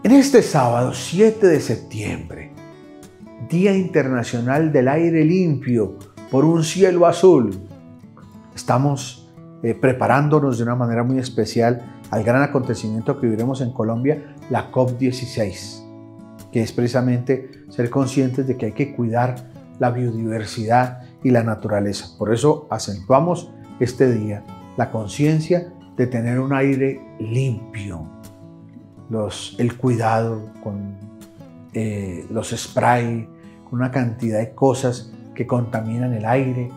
En este sábado 7 de septiembre, Día Internacional del Aire Limpio por un cielo azul, estamos preparándonos de una manera muy especial al gran acontecimiento que viviremos en Colombia, la COP16, que es precisamente ser conscientes de que hay que cuidar la biodiversidad y la naturaleza. Por eso acentuamos este día la conciencia de tener un aire limpio, el cuidado con los spray, con una cantidad de cosas que contaminan el aire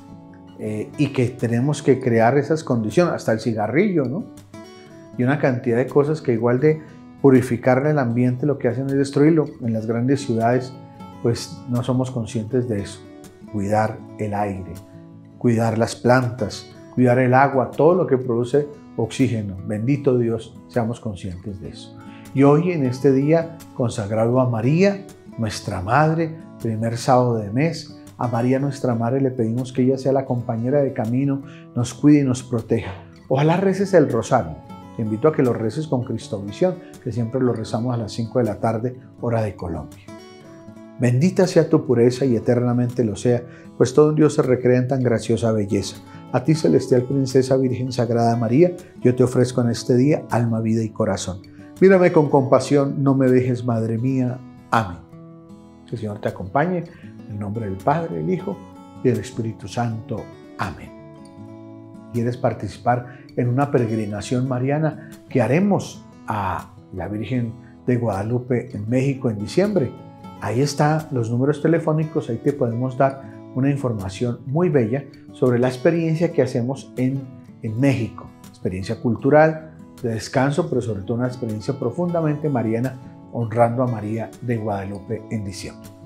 y que tenemos que crear esas condiciones, hasta el cigarrillo, ¿no? Y una cantidad de cosas que igual de purificar el ambiente lo que hacen es destruirlo. En las grandes ciudades pues no somos conscientes de eso. Cuidar el aire, cuidar las plantas, cuidar el agua, todo lo que produce oxígeno. Bendito Dios, seamos conscientes de eso. Y hoy en este día consagrado a María, nuestra Madre, primer sábado de mes, a María nuestra Madre le pedimos que ella sea la compañera de camino, nos cuide y nos proteja. Ojalá reces el rosario. Te invito a que lo reces con Cristovisión, que siempre lo rezamos a las 5 de la tarde, hora de Colombia. Bendita sea tu pureza y eternamente lo sea, pues todo en Dios se recrea en tan graciosa belleza. A ti, celestial princesa Virgen Sagrada María, yo te ofrezco en este día alma, vida y corazón. Mírame con compasión, no me dejes, Madre mía. Amén. Que el Señor te acompañe, en el nombre del Padre, el Hijo y del Espíritu Santo. Amén. ¿Quieres participar en una peregrinación mariana que haremos a la Virgen de Guadalupe en México en diciembre? Ahí están los números telefónicos, ahí te podemos dar una información muy bella sobre la experiencia que hacemos en México. Experiencia cultural, de descanso, pero sobre todo una experiencia profundamente mariana, honrando a María de Guadalupe en diciembre.